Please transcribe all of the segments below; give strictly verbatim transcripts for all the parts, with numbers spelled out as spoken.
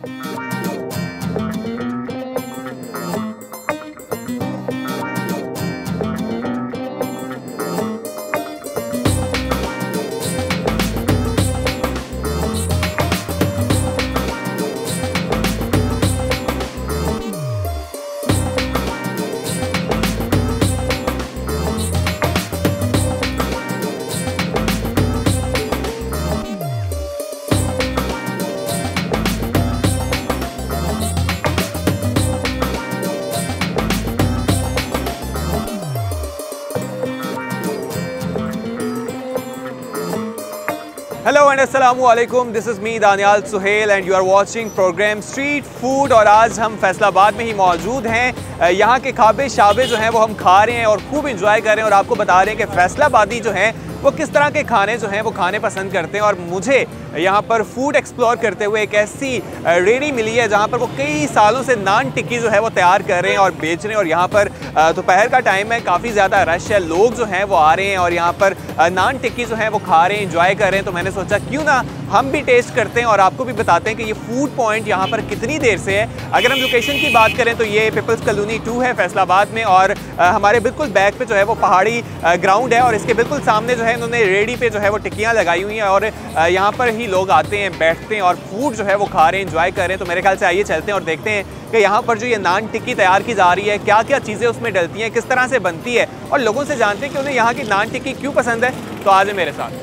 Hello and अस्सलामु अलैकुम, this is me Daniyal Suhail and you are watching programme street food. और आज हम फैसलाबाद में ही मौजूद हैं। यहाँ के खाबे शाबे जो हैं वो हम खा रहे हैं और खूब इंजॉय कर रहे हैं और आपको बता रहे हैं कि फैसलाबादी जो हैं वो किस तरह के खाने जो हैं वो खाने पसंद करते हैं। और मुझे यहाँ पर फूड एक्सप्लोर करते हुए एक ऐसी रेडी मिली है जहाँ पर वो कई सालों से नान टिक्की जो है वो तैयार कर रहे हैं और बेच रहे हैं। और यहाँ पर दोपहर का टाइम है, काफ़ी ज़्यादा रश है, लोग जो हैं वो आ रहे हैं और यहाँ पर नान टिक्की जो है वो खा रहे हैं, इंजॉय कर रहे हैं। तो मैंने सोचा क्यों ना हम भी टेस्ट करते हैं और आपको भी बताते हैं कि ये फूड पॉइंट यहाँ पर कितनी देर से है। अगर हम लोकेशन की बात करें तो ये पीपल्स कॉलोनी टू है फैसलाबाद में और हमारे बिल्कुल बैक पे जो है वो पहाड़ी ग्राउंड है और इसके बिल्कुल सामने जो है इन्होंने रेडी पे जो है वो टिक्कियाँ लगाई हुई हैं और यहाँ पर ही लोग आते हैं, बैठते हैं और फूड जो है वो खा रहे हैं, इंजॉय कर रहे हैं। तो मेरे ख्याल से आइए चलते हैं और देखते हैं कि यहाँ पर जो ये नान टिक्की तैयार की जा रही है, क्या क्या चीज़ें उसमें डलती हैं, किस तरह से बनती है और लोगों से जानते हैं कि उन्हें यहाँ की नान टिक्की क्यों पसंद है। तो आज मेरे साथ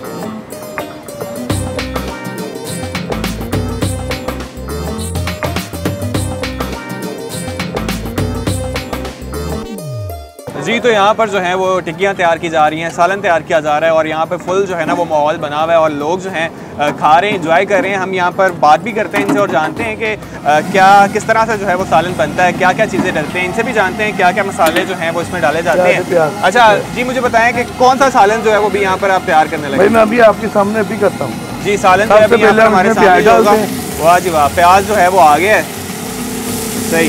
जी। तो यहाँ पर जो है वो टिक्कियाँ तैयार की जा रही हैं, सालन तैयार किया जा रहा है और यहाँ पे फुल जो है ना वो माहौल बना हुआ है और लोग जो हैं खा रहे हैं, इंजॉय कर रहे हैं। हम यहाँ पर बात भी करते हैं इनसे और जानते हैं कि क्या किस तरह से जो है वो सालन बनता है, क्या क्या चीज़ें डलते हैं। इनसे भी जानते हैं क्या क्या मसाले जो हैं वो इसमें डाले जाते हैं। अच्छा जी, मुझे बताएं कि कौन सा सालन जो है वो भी यहाँ पर आप तैयार करने लगे? मैं अभी आपके सामने भी करता हूँ जी। सालन जो है अभी यहाँ पर हमारे सामने होगा। वाह जी वाह, प्याज जो है वो आ गया है। सही,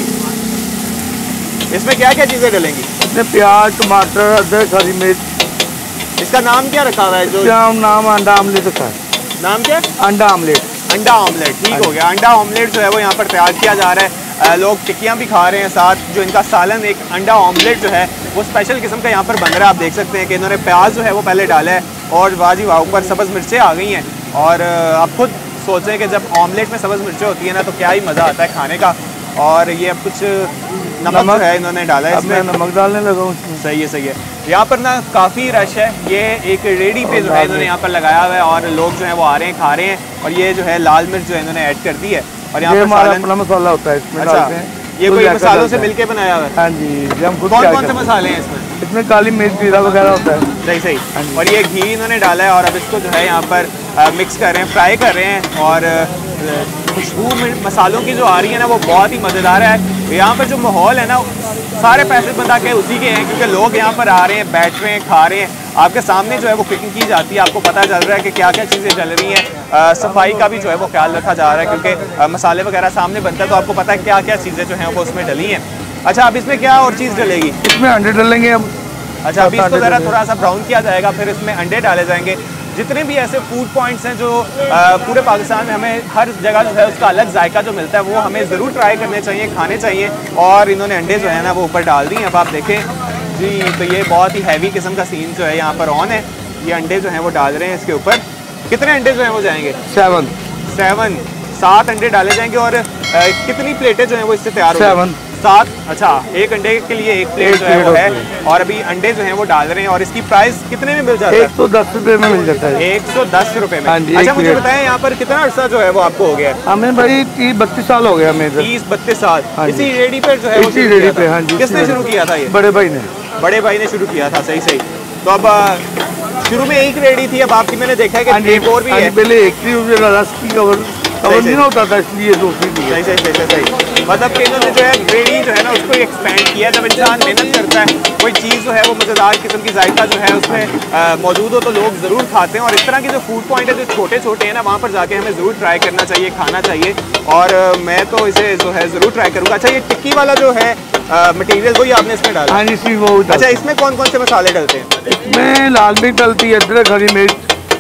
इसमें क्या क्या चीज़ें डलेंगी? इसमें प्याज, टमाटर, अदरक, हरी मिर्च। इसका नाम क्या रखा हुआ है? जो नाम अंडा आमलेट रखा है। नाम क्या? अंडा आमलेट। अंडा ऑमलेट, ठीक हो गया। अंडा ऑमलेट जो है वो यहाँ पर तैयार किया जा रहा है। आ, लोग टिक्कियाँ भी खा रहे हैं, साथ जो इनका सालन एक अंडा ऑमलेट जो है वो स्पेशल किस्म का यहाँ पर बन रहा है। आप देख सकते हैं कि इन्होंने प्याज जो है वो पहले डाला है और वाजी वाह ऊपर सब्ज़ मिर्चें आ गई हैं। और आप खुद सोचें कि जब ऑमलेट में सब्ज़ मिर्चें होती है ना तो क्या ही मज़ा आता है खाने का। और ये अब कुछ नमक, नमक है इन्होंने डाला है, इसमें नमक डालने लगा हूँ। सही है सही है। यहाँ पर ना काफ़ी रश है। ये एक रेडी पे जो है इन्होंने यहाँ पर लगाया हुआ है और लोग जो है वो आ रहे हैं, खा रहे हैं। और ये जो है लाल मिर्च जो है इन्होंने ऐड कर दी है और यहाँ पर अपना मसाला होता है इसमें। अच्छा, ये कोई मसालों से मिलके बनाया हुआ है? हाँ जी। हम कौन कौन से मसाले हैं इसमें? इसमें काली मिर्च, जीरा वगैरह होता है। सही सही। और ये घी इन्होंने डाला है और अब इसको जो है यहाँ पर मिक्स कर रहे हैं, फ्राई कर रहे हैं। और खुशबू मसालों की जो आ रही है ना वो बहुत ही मज़ेदार है। यहाँ पर जो माहौल है ना सारे पैसे बंदा के उसी के हैं क्योंकि लोग यहाँ पर आ रहे हैं, बैठ रहे हैं, खा रहे हैं। आपके सामने जो है वो कुकिंग की जाती है, आपको पता चल रहा है कि क्या क्या चीज़ें चल रही हैं। सफाई का भी जो है वो ख्याल रखा जा रहा है क्योंकि आ, मसाले वगैरह सामने बनता है तो आपको पता है क्या क्या चीज़ें जो हैं वो उसमें डली हैं। अच्छा, अब इसमें क्या और चीज़ डलेगी? इसमें अंडे डलेंगे अब। अच्छा, अभी इसको ज़रा थोड़ा सा ब्राउन किया जाएगा, फिर इसमें अंडे डाले जाएंगे। जितने भी ऐसे फूड पॉइंट्स हैं जो आ, पूरे पाकिस्तान में हमें हर जगह जो है उसका अलग जायका जो मिलता है वो हमें ज़रूर ट्राई करने चाहिए, खाने चाहिए। और इन्होंने अंडे जो है ना वो ऊपर डाल दिए। अब आप देखें जी, तो ये बहुत ही हैवी किस्म का सीन जो है यहाँ पर ऑन है। ये अंडे जो हैं वो डाल रहे हैं इसके ऊपर। कितने अंडे जो हैं वो जाएंगे? सेवन सेवन सात अंडे डाले जाएंगे। और आ, कितनी प्लेटें जो हैं वो इससे तैयार हो? सात। अच्छा, एक अंडे के लिए एक प्लेट जो है वो है। और अभी अंडे जो हैं वो डाल रहे हैं और इसकी प्राइस कितने में मिल जाता है? एक सौ दस रुपये में मिल जाता है। एक सौ दस रुपये में। हाँ जी। अच्छा, मुझे बताएं यहाँ पर कितना अर्सा जो है वो आपको हो गया? हमें भाई तीस बत्तीस साल हो गया हमें। तीस बत्तीस साल हाँ इसी रेडी पे जो है वो इसी रेडी पे। हाँ जी। किसने शुरू किया था ये? बड़े भाई ने। बड़े भाई ने शुरू किया था। सही सही। तो अब शुरू में एक रेडी थी, अब आपकी मैंने देखा है कि एक और भी है। पहले एक थी, रस की कवर कवर नहीं होता था इसलिए दूसरी थी। सही सही सही सही। मतलब कि इन्होंने जो है रेडी जो है ना उसको एक्सपेंड किया। जब इंसान मेहनत करता है, कोई चीज़ जो है वो मज़ेदार किस्म की जायका जो है उसमें मौजूद हो तो लोग ज़रूर खाते हैं। और इस तरह के जो फूड पॉइंट है जो छोटे छोटे हैं ना वहाँ पर जाके हमें ज़रूर ट्राई करना चाहिए, खाना चाहिए। और मैं तो इसे जो है ज़रूर ट्राई करूँगा। अच्छा, ये टिक्की वाला जो है मटेरियल वही आपने इसमें डाला? हाँ जी, वो। अच्छा, इसमें कौन कौन से मसाले डलते हैं? इसमें लाल मिर्च डलती है, अदरक, हरी मिर्च,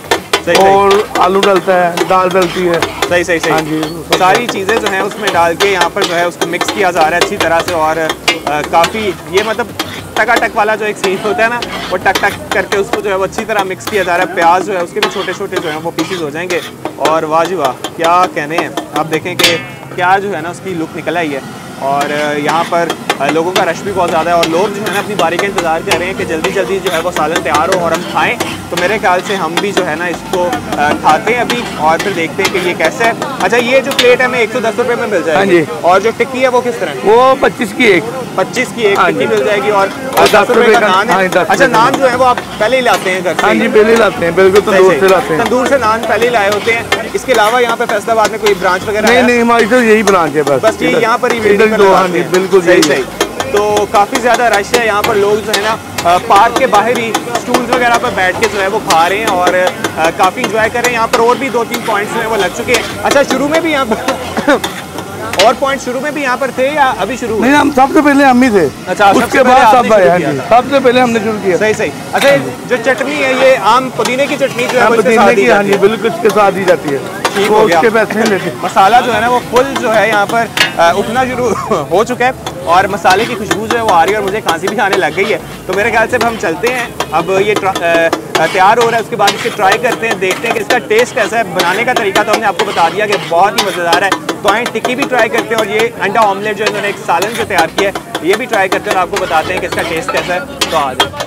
और आलू डलता है, दाल डलती है। सही सही सही। हाँ जी, सारी चीज़ें जो हैं उसमें डाल के यहाँ पर जो है उसको मिक्स किया जा रहा है अच्छी तरह से। और काफ़ी ये मतलब टकाटक वाला जो एक सीन होता है ना, वो टक टक करके उसको जो है वो अच्छी तरह मिक्स किया जा रहा है। प्याज जो है उसके भी छोटे छोटे जो है वो पीसीज हो जाएंगे। और वाह जी वाह, क्या कहने हैं। आप देखें कि क्या जो है ना उसकी लुक निकल आई है। और यहाँ पर लोगों का रश भी बहुत ज़्यादा है और लोग जो है ना अपनी बारी का इंतज़ार कर रहे हैं कि जल्दी जल्दी जो है वो सालन तैयार हो और हम खाएं। तो मेरे ख्याल से हम भी जो है ना इसको खाते हैं अभी और फिर देखते हैं कि ये कैसा है। अच्छा, ये जो प्लेट है हमें एक सौ दस रुपये में मिल जाएगी। और जो टिक्की है वो किस तरह? वो पच्चीस की एक पच्चीस की एक टिक्की मिल जाएगी। और दस रुपये का नान है। अच्छा, नान जो है वो आप पहले ही लाते हैं घर से? हाँ जी, पहले ही लाते हैं, बिल्कुल तंदूर से लाते हैं। तंदूर से नान पहले ही लाए होते हैं। इसके अलावा यहाँ पे फैसलाबाद में कोई ब्रांच वगैरह? नहीं नहीं, हमारी तो यही ब्रांच है बस। बस ये यहाँ पर ही बिल्कुल सही सही। तो काफ़ी ज़्यादा रश है यहाँ पर। लोग जो है ना पार्क के बाहर ही स्टूल्स वगैरह पर बैठ के जो है वो खा रहे हैं और काफ़ी इंजॉय कर रहे हैं। यहाँ पर और भी दो तीन पॉइंट्स जो है वो लग चुके हैं। अच्छा, शुरू में भी यहाँ पर और पॉइंट शुरू में भी यहाँ पर थे या अभी शुरू? नहीं, हम सबसे पहले हम ही थे। अच्छा, उसके बाद सब आए। सबसे पहले हमने शुरू किया। सही सही। अच्छा, जो चटनी है ये आम पुदीने की चटनी जो है वो इसके साथ दी जाती है? बिल्कुल इसके साथ दी जाती है। ठीक हो गया। उसके पैसे नहीं लेते। मसाला जो है ना वो फुल जो है यहाँ पर उठना शुरू हो चुका है और मसाले की खुशबू जो है वो आ रही है और मुझे खांसी भी आने लग गई है। तो मेरे ख्याल से अब हम चलते हैं। अब ये तैयार हो रहा है, उसके बाद इसे ट्राई करते हैं, देखते हैं कि इसका टेस्ट कैसा है। बनाने का तरीका तो हमने आपको बता दिया कि बहुत ही मज़ेदार है। तो आए टिक्की भी ट्राई करते हैं और ये अंडा ऑमलेट जो इन्होंने एक सालन जो तैयार किया है ये भी ट्राई करते हैं और आपको बताते हैं कि इसका टेस्ट कैसा है। तो आ जाए।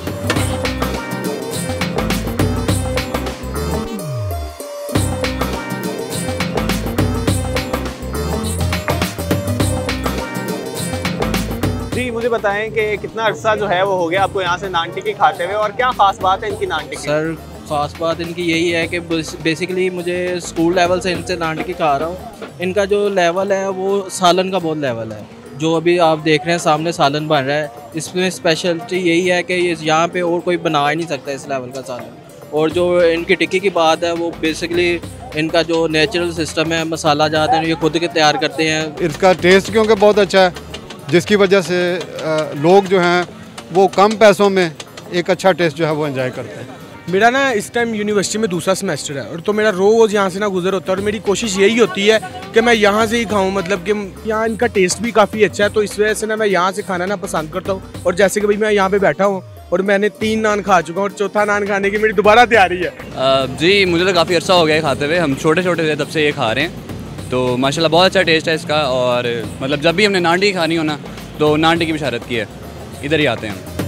जी, मुझे बताएं कि कितना अरसा जो है वो हो गया आपको यहाँ से नान टिक्की खाते हुए और क्या ख़ास बात है इनकी नान टिक्की? सर, ख़ास बात इनकी यही है कि बेसिकली मुझे स्कूल लेवल से इनसे नान टिक्की खा रहा हूँ। इनका जो लेवल है वो सालन का बहुत लेवल है। जो अभी आप देख रहे हैं सामने सालन बन रहा है, इसमें स्पेशलिटी यही है कि यहाँ पे और कोई बना ही नहीं सकता इस लेवल का सालन। और जो इनकी टिक्की की बात है वो बेसिकली इनका जो नेचुरल सिस्टम है, मसाला जात है ये खुद के तैयार करते हैं। इसका टेस्ट क्योंकि बहुत अच्छा है, जिसकी वजह से लोग जो हैं वो कम पैसों में एक अच्छा टेस्ट जो है वो एंजॉय करते हैं। मेरा ना इस टाइम यूनिवर्सिटी में दूसरा सेमेस्टर है और तो मेरा रोज़ यहाँ से ना गुजर होता है और मेरी कोशिश यही होती है कि मैं यहाँ से ही खाऊं। मतलब कि यहाँ इनका टेस्ट भी काफ़ी अच्छा है, तो इस वजह से ना मैं यहाँ से खाना ना पसंद करता हूँ। और जैसे कि भाई मैं यहाँ पे बैठा हूँ और मैंने तीन नान खा चुका हूँ और चौथा नान खाने की मेरी दोबारा तैयारी है। आ, जी, मुझे तो काफ़ी अर्सा हो गया खाते हुए। हम छोटे छोटे थे तब से ये खा रहे हैं, तो माशाल्लाह बहुत अच्छा टेस्ट है इसका। और मतलब जब भी हमने नान टिक्की खानी हो ना तो नान टिक्की की बिशारत की है, इधर ही आते हैं।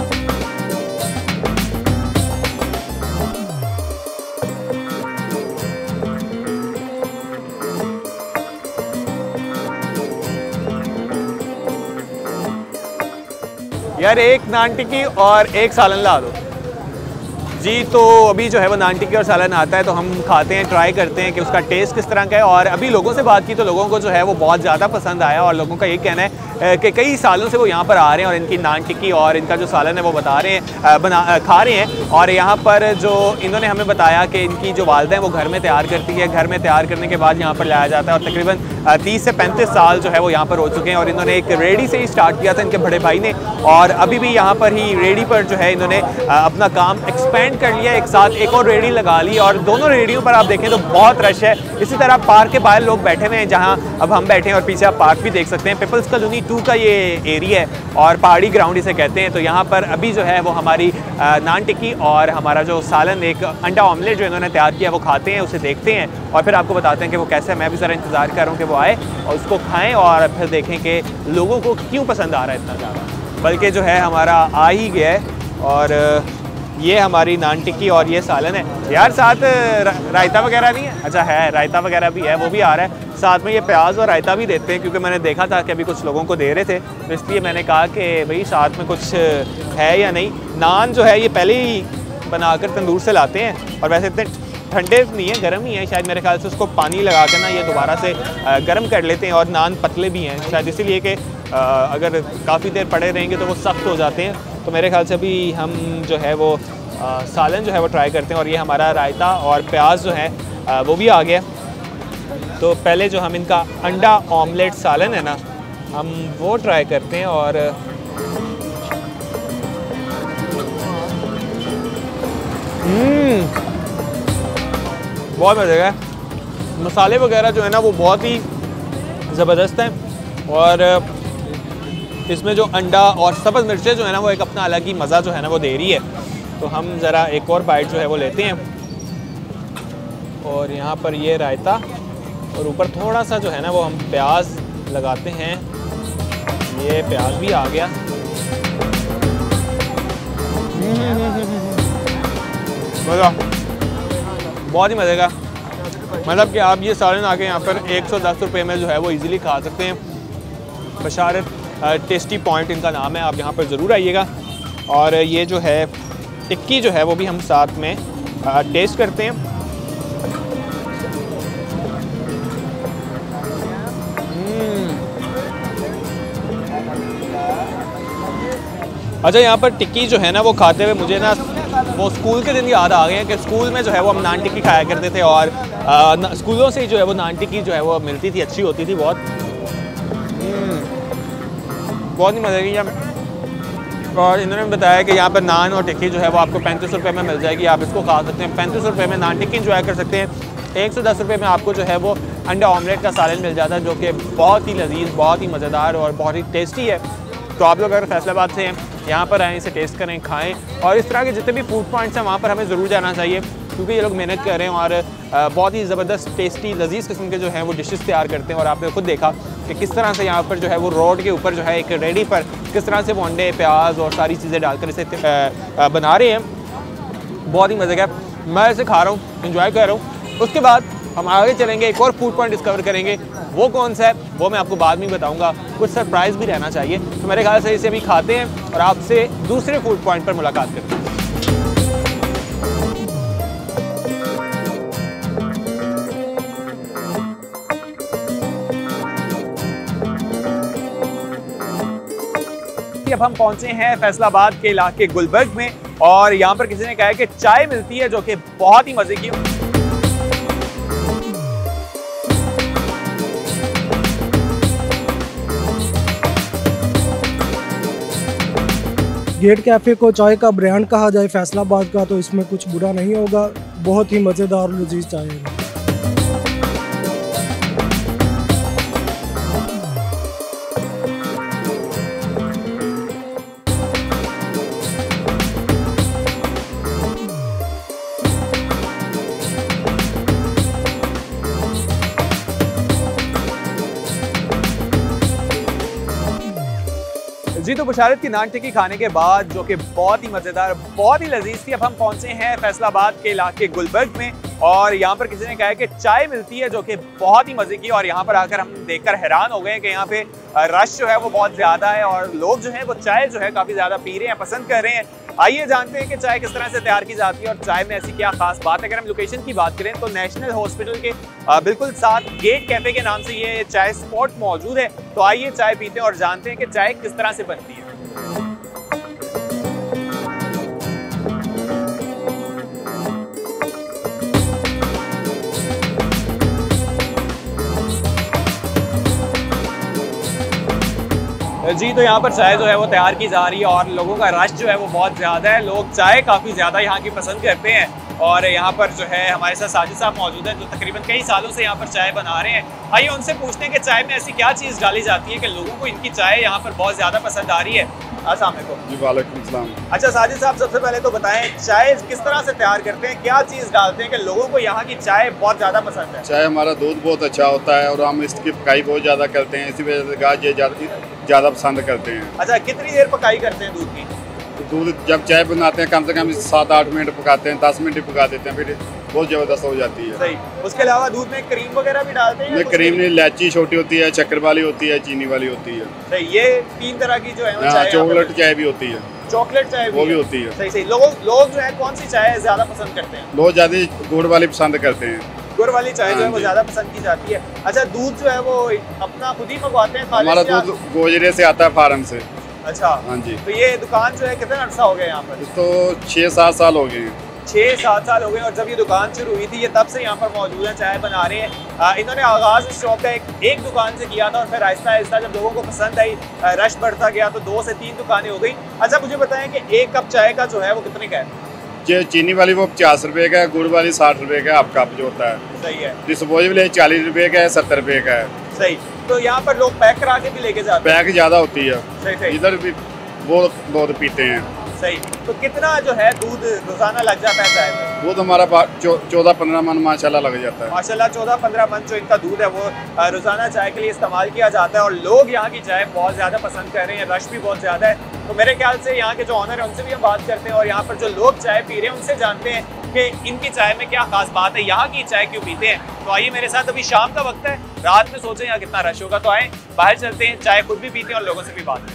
यार एक नान टिक्की और एक सालन ला दो जी। तो अभी जो है वो नान टिक्की और सालन आता है तो हम खाते हैं, ट्राई करते हैं कि उसका टेस्ट किस तरह का है। और अभी लोगों से बात की तो लोगों को जो है वो बहुत ज़्यादा पसंद आया और लोगों का ये कहना है कि कई सालों से वो यहाँ पर आ रहे हैं और इनकी नान टिक्की और इनका जो सालन है वो बता रहे हैं बना खा रहे हैं। और यहाँ पर जो इन्होंने हमें बताया कि इनकी जो वालदा है वो घर में तैयार करती है, घर में तैयार करने के बाद यहाँ पर लाया जाता है। और तकरीबन तीस से पैंतीस साल जो है वो यहाँ पर हो चुके हैं और इन्होंने एक रेडी से ही स्टार्ट किया था इनके बड़े भाई ने और अभी भी यहाँ पर ही रेडी पर जो है इन्होंने अपना काम एक्सपेंड कर लिया। एक साथ एक और रेडी लगा ली और दोनों रेडियों पर आप देखें तो बहुत रश है। इसी तरह पार्क के बाहर लोग बैठे हुए हैं जहाँ अब हम बैठे हैं और पीछे आप पार्क भी देख सकते हैं। पीपल्स कॉलोनी टू का ये एरिया है और पहाड़ी ग्राउंड इसे कहते हैं। तो यहाँ पर अभी जो है वो हमारी नान टिक्की और हमारा जो सालन एक अंडा ऑमलेट जो इन्होंने तैयार किया वो खाते हैं, उसे देखते हैं और फिर आपको बताते हैं कि वो कैसा है। मैं भी ज़रा इंतज़ार कर रहा हूँ कि वो आए और उसको खाएँ और फिर देखें कि लोगों को क्यों पसंद आ रहा है इतना ज़्यादा। बल्कि जो है हमारा आ ही गया है और ये हमारी नान टिक्की और ये सालन है। यार साथ रायता वगैरह नहीं है? अच्छा है, रायता वगैरह भी है, वो भी आ रहा है साथ में। ये प्याज और रायता भी देते हैं क्योंकि मैंने देखा था कि अभी कुछ लोगों को दे रहे थे तो इसलिए मैंने कहा कि भाई साथ में कुछ है या नहीं। नान जो है ये पहले ही बनाकर तंदूर से लाते हैं और वैसे इतने ठंडे नहीं है, गर्म ही है शायद। मेरे ख्याल से उसको पानी लगा कर ना ये दोबारा से गर्म कर लेते हैं और नान पतले भी हैं शायद इसीलिए कि अगर काफ़ी देर पड़े रहेंगे तो वो सख्त हो जाते हैं। तो मेरे ख्याल से अभी हम जो है वो आ, सालन जो है वो ट्राई करते हैं और ये हमारा रायता और प्याज जो है आ, वो भी आ गया। तो पहले जो हम इनका अंडा ऑमलेट सालन है ना हम वो ट्राई करते हैं और बहुत मज़े का है। मसाले वगैरह जो है ना वो बहुत ही ज़बरदस्त हैं, और इसमें जो अंडा और सब्ज़ मिर्चें जो है ना वो एक अपना अलग ही मज़ा जो है ना वो दे रही है। तो हम ज़रा एक और बाइट जो है वो लेते हैं, और यहाँ पर ये रायता और ऊपर थोड़ा सा जो है ना वो हम प्याज लगाते हैं। ये प्याज भी आ गया। मज़ा, बहुत ही मज़े का। मतलब कि आप ये सालन आके यहाँ पर एक सौ दस रुपये में जो है वो इजीली खा सकते हैं। बशारत टेस्टी पॉइंट इनका नाम है, आप यहाँ पर ज़रूर आइएगा। और ये जो है टिक्की जो है वो भी हम साथ में टेस्ट करते हैं। अच्छा, यहाँ पर टिक्की जो है ना वो खाते हुए मुझे ना वो स्कूल के दिन याद आ गए हैं कि स्कूल में जो है वो हम नान टिक्की खाया करते थे, और आ, स्कूलों से ही जो है वो नान टिक्की जो है वो मिलती थी, अच्छी होती थी बहुत। बहुत ही मज़े की है। और इन्होंने बताया कि यहाँ पर नान और टिक्की जो है वो आपको पैंतीस रुपये में मिल जाएगी, आप इसको खा सकते हैं। पैंतीस रुपये में नान टिक्की इंजॉय कर सकते हैं। एक सौ दस रुपये में आपको जो है वो अंडा ऑमलेट का सालन मिल जाता है, जो कि बहुत ही लजीज, बहुत ही मज़ेदार और बहुत ही टेस्टी है। तो आप लोग अगर फैसलाबाद से हैं, यहाँ पर आएँ, इसे टेस्ट करें, खाएँ। और इस तरह के जितने भी फूड पॉइंट्स हैं वहाँ पर हमें ज़रूर जाना चाहिए, क्योंकि ये लोग मेहनत कर रहे हैं और बहुत ही ज़बरदस्त टेस्टी लजीज किस्म के जो हैं वो डिशेस तैयार करते हैं। और आपने खुद देखा कि किस तरह से यहाँ पर जो है वो रोड के ऊपर जो है एक रेडी पर किस तरह से वो अंडे, प्याज और सारी चीज़ें डालकर इसे बना रहे हैं। बहुत ही मज़े का, मैं इसे खा रहा हूँ, इंजॉय कर रहा हूँ। उसके बाद हम आगे चलेंगे, एक और फूड पॉइंट डिस्कवर करेंगे। वो कौन सा है वो मैं आपको बाद में बताऊंगा, कुछ सरप्राइज़ भी रहना चाहिए। तो मेरे ख्याल से इसे अभी खाते हैं और आपसे दूसरे फूड पॉइंट पर मुलाकात करते हैं। अब हम पहुंचे हैं फैसलाबाद के इलाके गुलबर्ग में, और यहाँ पर किसी ने कहा है कि चाय मिलती है जो कि बहुत ही मजे की। गेट कैफ़े को चाय का ब्रांड कहा जाए फैसलाबाद का तो इसमें कुछ बुरा नहीं होगा। बहुत ही मज़ेदार और लजीज चाय है। जी, तो बशारत की नान टिक्की खाने के बाद जो कि बहुत ही मज़ेदार, बहुत ही लजीज थी, अब हम पहुंचे हैं फैसलाबाद के इलाके गुलबर्ग में, और यहाँ पर किसी ने कहा है कि चाय मिलती है जो कि बहुत ही मज़े की। और यहाँ पर आकर हम देखकर हैरान हो गए कि यहाँ पे रश जो है वो बहुत ज़्यादा है, और लोग जो है वो चाय जो है काफ़ी ज़्यादा पी रहे हैं, पसंद कर रहे हैं। आइए जानते हैं कि चाय किस तरह से तैयार की जाती है और चाय में ऐसी क्या खास बात है। अगर हम लोकेशन की बात करें तो नेशनल हॉस्पिटल के बिल्कुल साथ गेट कैफे के नाम से ये चाय स्पॉट मौजूद है। तो आइए चाय पीते हैं और जानते हैं कि चाय किस तरह से बनती है। जी, तो यहाँ पर चाय जो है वो तैयार की जा रही है, और लोगों का रश जो है वो बहुत ज़्यादा है। लोग चाय काफ़ी ज़्यादा यहाँ की पसंद करते हैं। और यहाँ पर जो है हमारे साथ साजिद साहब मौजूद हैं, जो तकरीबन कई सालों से यहाँ पर चाय बना रहे हैं। आइए उनसे पूछते हैं कि चाय में ऐसी क्या चीज़ डाली जाती है कि लोगों को इनकी चाय यहाँ पर बहुत ज़्यादा पसंद आ रही है। अस्सलाम वालेकुम। जी वालेकुम सलाम। अच्छा साजिद साहब, सबसे पहले तो बताएं चाय किस तरह से तैयार करते हैं, क्या चीज़ डालते हैं कि लोगों को यहाँ की चाय बहुत ज़्यादा पसंद है? चाय हमारा दूध बहुत अच्छा होता है और हम इसकी पकाई बहुत ज़्यादा करते हैं, इसी वजह से गाय ये ज़्यादा पसंद करते हैं। अच्छा, कितनी देर पकाई करते हैं दूध की? दूध जब चाय बनाते हैं कम से कम सात आठ मिनट पकाते हैं, दस मिनट ही पका देते हैं, फिर बहुत ज़बरदस्त हो जाती है। सही। उसके अलावा दूध में क्रीम वगैरह भी डालते हैं? क्रीम नहीं, इलायची छोटी होती है, शक्कर वाली होती है, चीनी वाली होती है। सही, ये तीन तरह की जो है चॉकलेट चाय भी होती है। चॉकलेट चाय वो भी होती है। सही सही। लोग लोग जो है कौन सी चाय ज़्यादा पसंद करते हैं? लोग ज़्यादा गुड़ वाली पसंद करते हैं। गुड़ वाली चाय जो है वो ज़्यादा पसंद की जाती है। अच्छा, दूध जो है वो अपना खुद ही मंगवाते हैं? हमारा दूध गोजरे से आता है, फार्म से। अच्छा, हाँ जी। तो ये दुकान जो है कितना अर्सा हो गया यहाँ पर? तो छः सात साल हो गए हैं। छः सात साल हो गए। और जब ये दुकान शुरू हुई थी ये तब से यहाँ पर मौजूद है, चाय बना रहे हैं। इन्होंने आगाज़ इस शॉप का एक एक दुकान से किया था, और फिर आहिस्ता आहिस्ता जब लोगों को पसंद आई, रश बढ़ता गया, तो दो से तीन दुकानें हो गई। अच्छा, मुझे बताएं कि एक कप चाय का जो है वो कितने का है? जो चीनी वाली वो पचास रुपए का है, गुड़ वाली साठ रुपए का आप कप जो होता है। सही है। डिस्पोजेबल चालीस रुपए का है, सत्तर रुपए का है। सही। तो यहाँ पर लोग पैक करा के भी लेके जाते हैं? पैक ज़्यादा होती है। सही सही। इधर भी बहुत बहुत पीते हैं। सही। तो कितना जो है दूध रोजाना लग जाता है चाय में? वो तो हमारा चौदह पंद्रह मन माशाल्लाह लग जाता है। माशाल्लाह चौदह पंद्रह मन जो इनका दूध है वो रोजाना चाय के लिए इस्तेमाल किया जाता है और लोग यहाँ की चाय बहुत ज़्यादा पसंद कर रहे हैं, रश भी बहुत ज़्यादा है। तो मेरे ख्याल से यहाँ के जो ऑनर है उनसे भी हम बात करते हैं और यहाँ पर जो लोग चाय पी रहे हैं उनसे जानते हैं कि इनकी चाय में क्या खास बात है, यहाँ की चाय क्यों पीते हैं। तो आइए मेरे साथ, अभी शाम का वक्त है, रात में सोचें यहाँ कितना रश होगा, तो आए बाहर चलते हैं, चाय खुद भी पीते हैं और लोगों से भी बात करते हैं।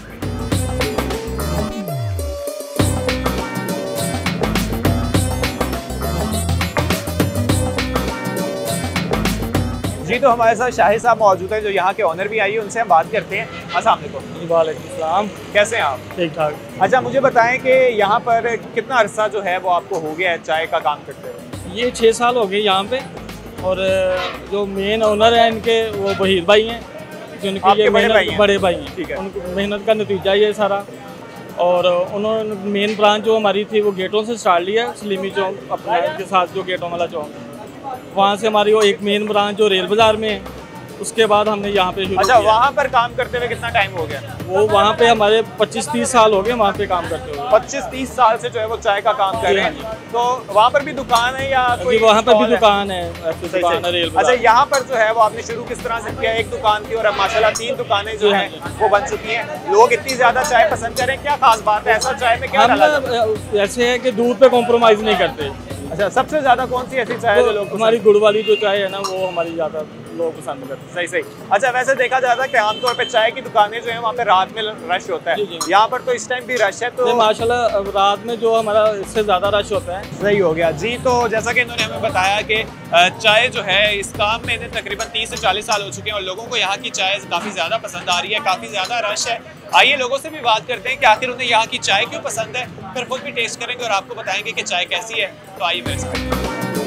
जी तो हमारे साथ शाहिद साहब मौजूद हैं जो यहाँ के ऑनर भी आइए, उनसे हम बात करते हैं। अस्सलाम वालेकुम। वालेकुम सलाम। कैसे हैं आप? ठीक ठाक। अच्छा मुझे बताएं कि यहाँ पर कितना अरसा जो है वो आपको हो गया है चाय का काम करते हुए? ये छः साल हो गए यहाँ पे और जो मेन ओनर हैं इनके वो बहीर भाई हैं, जिनके आपके ये बड़े भाई हैं? बड़े भाई हैं। ठीक है। उनकी मेहनत का नतीजा ये सारा। और उन्होंने मेन ब्रांच जो हमारी थी वो गेटों से स्टार्ट लिया, सलीमी चौक अपना के साथ जो गेटों वाला चौक, वहाँ से हमारी वो एक मेन ब्रांच जो रेल बाज़ार में है, उसके बाद हमने यहाँ पे शुरू अच्छा किया। वहाँ पर काम करते हुए कितना टाइम हो गया? वो वहाँ पे हमारे पच्चीस तीस साल हो गए वहाँ पे काम करते हुए। पच्चीस तीस साल से जो है वो चाय का काम कर रहे हैं। तो वहाँ पर भी दुकान है या कोई? वहाँ पर भी stall है? दुकान है, ऐसी सही, दुकान सही। है रेल अच्छा बाज़ार। यहाँ पर जो है वो आपने शुरू किस तरह से किया? एक दुकान थी और अब माशाल्लाह तीन दुकानें जो हैं वो बन चुकी हैं। लोग इतनी ज्यादा चाय पसंद करें, क्या खास बात है? ऐसा चाय में क्या डाला जाता है? हम ऐसे है कि दूध पे कॉम्प्रोमाइज़ नहीं करते। अच्छा सबसे ज्यादा कौन सी ऐसी चाय है जो लोग हमारी गुड़ वाली जो चाय है ना वो हमारी ज़्यादा लोग पसंद करते हैं। सही सही। अच्छा वैसे देखा जाता है कि आमतौर पे चाय की दुकानें जो है वहाँ पे रात में रश होता है, यहाँ पर तो इस टाइम भी रश है। तो माशाल्लाह रात में जो हमारा इससे ज़्यादा रश होता है। सही हो गया जी। तो जैसा कि इन्होंने हमें बताया कि चाय जो है इस काम में इन्हें तकरीबन तीस से चालीस साल हो चुके हैं और लोगों को यहाँ की चाय काफ़ी ज़्यादा पसंद आ रही है, काफ़ी ज़्यादा रश है। आइए लोगों से भी बात करते हैं कि आखिर उन्हें यहाँ की चाय क्यों पसंद है, फिर खुद भी टेस्ट करेंगे और आपको बताएंगे कि चाय कैसी है। तो आइए मेरे साथ।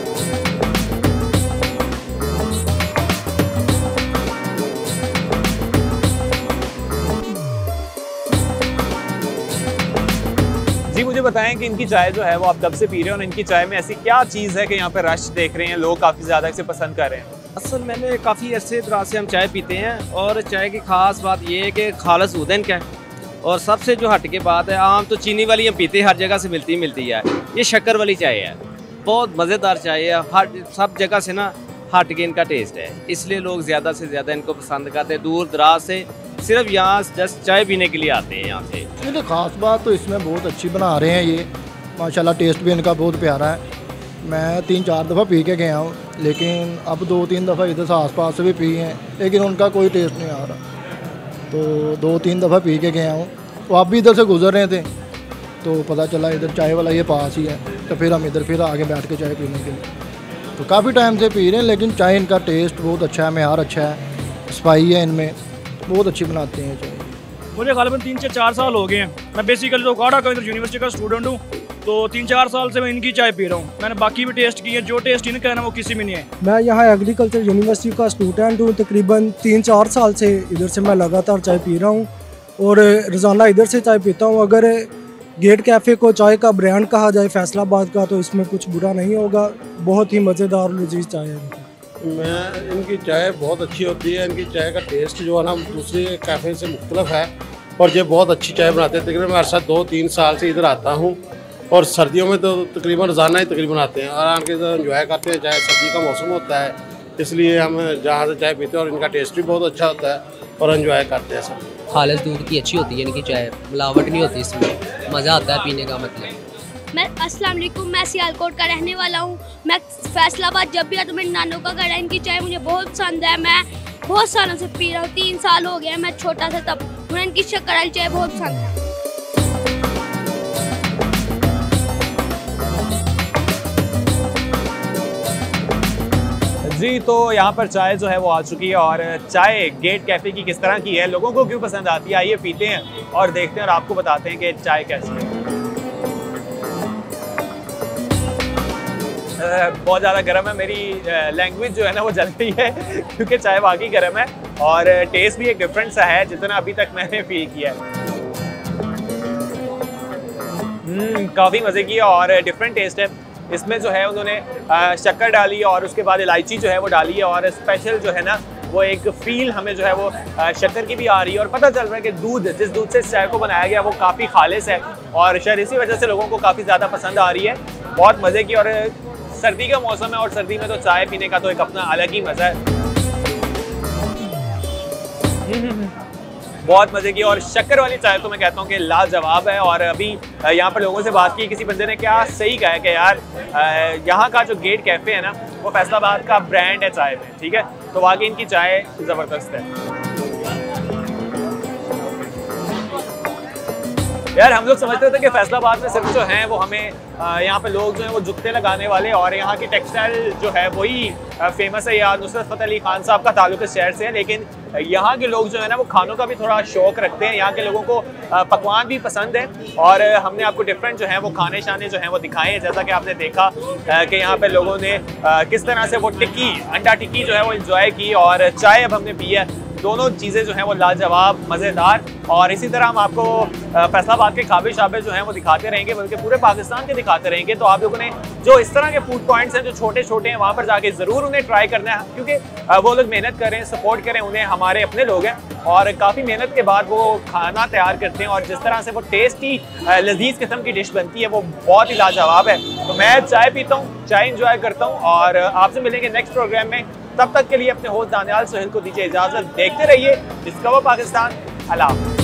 जी मुझे बताएं कि इनकी चाय जो है वो आप कब से पी रहे हैं और इनकी चाय में ऐसी क्या चीज़ है कि यहाँ पे रश देख रहे हैं, लोग काफ़ी ज़्यादा इसे पसंद कर रहे हैं? असल मैंने काफ़ी अरसे दराज से हम चाय पीते हैं और चाय की ख़ास बात ये है कि खालस दूध है इनका, और सबसे जो हट के बात है, आम तो चीनी वाली हम पीते हैं, हर जगह से मिलती मिलती है, ये शक्कर वाली चाय है, बहुत मज़ेदार चाय है, हर सब जगह से ना हट के इनका टेस्ट है, इसलिए लोग ज़्यादा से ज़्यादा इनको पसंद करते हैं। दूर दराज से सिर्फ यहाँ जस्ट चाय पीने के लिए आते हैं यहाँ से। ये ख़ास बात तो इसमें बहुत अच्छी बना रहे हैं ये, माशाल्लाह टेस्ट भी इनका बहुत प्यारा है। मैं तीन चार दफ़ा पी के गया हूँ, लेकिन अब दो तीन दफ़ा इधर से आसपास से भी पी हैं, लेकिन उनका कोई टेस्ट नहीं आ रहा। तो दो तीन दफ़ा पी के गया हूँ, वो आप भी इधर से गुजर रहे थे तो पता चला इधर चाय वाला ये पास ही है, तो फिर हम इधर फिर आगे बैठ के चाय पीने के लिए तो काफ़ी टाइम से पी रहे हैं। लेकिन चाय इनका टेस्ट बहुत अच्छा है, मेयार अच्छा है, स्पाई है इनमें, बहुत अच्छी बनाते हैं चाय। मुझे ग़ालिबन तीन से चार साल हो गए हैं। मैं बेसिकली तो उकाड़ा का इधर यूनिवर्सिटी का स्टूडेंट हूँ, तो तीन चार साल से मैं इनकी चाय पी रहा हूँ। मैंने बाकी भी टेस्ट की है, जो टेस्ट इनका है ना वो किसी में नहीं है। मैं यहाँ एग्रीकल्चर यूनिवर्सिटी का स्टूडेंट हूँ, तकरीबन तीन चार साल से इधर से मैं लगातार चाय पी रहा हूँ और रोज़ाना इधर से चाय पीता हूँ। अगर गेट कैफ़े को चाय का ब्रांड कहा जाए फैसलाबाद का तो इसमें कुछ बुरा नहीं होगा, बहुत ही मज़ेदार और लजीज चाय है। मैं इनकी चाय बहुत अच्छी होती है, इनकी चाय का टेस्ट जो है ना दूसरे कैफ़े से मुख्तलिफ है और ये बहुत अच्छी चाय बनाते हैं। तकरीबन मैं अर्सा दो तीन साल से इधर आता हूँ और सर्दियों में तो तकरीबन रोज़ाना ही तकरीबन आते हैं और आके इधर इंजॉय करते हैं। चाय सर्दी का मौसम होता है, इसलिए हम जहाँ से चाय पीते हैं और इनका टेस्ट भी बहुत अच्छा होता है और एंजॉय करते हैं सब। खालिस दूध की अच्छी होती है इनकी चाय, मिलावट नहीं होती इसमें, मज़ा आता है पीने का। मतलब मैं अस्सलाम वालेकुम, मैं सियालकोट का रहने वाला हूँ। मैं फैसलाबाद जब भी आता हूँ, मेरे नानों का घर है, इनकी चाय मुझे बहुत पसंद है। मैं बहुत सालों से पी रहा हूँ, तीन साल हो गए मैं छोटा सा तब, मुझे इनकी शक्कर वाली चाय बहुत पसंद है। जी तो यहाँ पर चाय जो है वो आ चुकी है और चाय गेट कैफ़े की किस तरह की है, लोगों को क्यों पसंद आती है, आइए पीते हैं और देखते हैं और आपको बताते हैं कि चाय कैसी है। बहुत ज़्यादा गर्म है, मेरी लैंग्वेज जो है ना वो जल रही है क्योंकि चाय वाकई गर्म है और टेस्ट भी एक डिफरेंट सा है जितना अभी तक मैंने फील किया है। काफ़ी मज़े की और डिफरेंट टेस्ट है। इसमें जो है उन्होंने शक्कर डाली है और उसके बाद इलायची जो है वो डाली है और स्पेशल जो है ना वो एक फील हमें जो है वो शक्कर की भी आ रही है और पता चल रहा है कि दूध जिस दूध से इस चाय को बनाया गया वो काफ़ी खालिस है और शायद इसी वजह से लोगों को काफ़ी ज़्यादा पसंद आ रही है। बहुत मज़े की और सर्दी का मौसम है और सर्दी में तो चाय पीने का तो एक अपना अलग ही मज़ा है। बहुत मज़े की और शक्कर वाली चाय तो मैं कहता हूँ कि लाजवाब है। और अभी यहाँ पर लोगों से बात की, किसी बंदे ने क्या सही कहा है कि यार यहाँ का जो गेट कैफ़े है ना वो फैसलाबाद का ब्रांड है चाय में, ठीक है। तो वाकई इनकी चाय ज़बरदस्त है यार। हम लोग समझते थे कि फैसलाबाद में सिर्फ जो हैं वो हमें यहाँ पे लोग जो हैं वो जुत्ते लगाने वाले और यहाँ की टेक्सटाइल जो है वही फेमस है या नुसरत फ़तेह अली खान साहब का ताल्लुक इस शहर से है, लेकिन यहाँ के लोग जो है ना वो खानों का भी थोड़ा शौक़ रखते हैं। यहाँ के लोगों को पकवान भी पसंद है और हमने आपको डिफरेंट जो है वो खाने शाने जो हैं वो दिखाए हैं। जैसा कि आपने देखा कि यहाँ पे लोगों ने किस तरह से वो टिक्की अंडा टिक्की जो है वो इंजॉय की और चाय अब हमने पी है। दोनों चीज़ें जो हैं वो लाजवाब मज़ेदार और इसी तरह हम आपको फैसलाबाद के खाबे शाबे जो हैं वो दिखाते रहेंगे, बल्कि पूरे पाकिस्तान के दिखाते रहेंगे। तो आप लोगों ने जो इस तरह के फूड पॉइंट्स हैं जो छोटे छोटे हैं वहाँ पर जाके ज़रूर उन्हें ट्राई करना है, क्योंकि वो लोग मेहनत करें, सपोर्ट करें उन्हें, हमारे अपने लोग हैं और काफ़ी मेहनत के बाद वो खाना तैयार करते हैं और जिस तरह से वो टेस्टी लजीज किस्म की डिश बनती है वो बहुत ही लाजवाब है। तो मैं चाय पीता हूँ, चाय इंजॉय करता हूँ और आपसे मिलेंगे नेक्स्ट प्रोग्राम में। तब तक के लिए अपने होस्ट दानियाल सुहेल को दीजिए इजाज़त। देखते रहिए डिस्कवर पाकिस्तान। अल्लाह।